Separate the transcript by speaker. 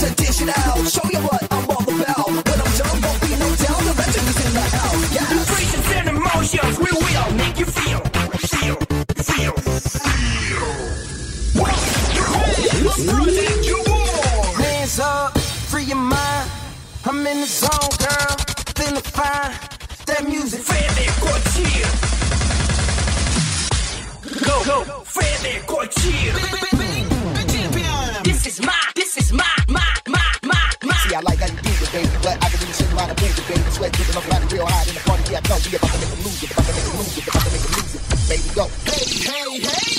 Speaker 1: to dish it out. Show you what I'm all about. When I'm done, won't be no doubt. The legend is in the house. Yeah.
Speaker 2: Vibrations and emotions, we will make you feel.
Speaker 3: Hands up, free your mind. I'm in the zone, girl, feeling fine. That music,
Speaker 2: Fede curtir. Go, Fede curtir. This is my.
Speaker 4: See, I like how you do it, baby, but I can really sit around and move it, baby. Sweat dripping up like real hot in the party. Yeah, I know we about to make a move it, about to make a move it, about to make a move it. Baby, go.
Speaker 1: Hey, hey, hey.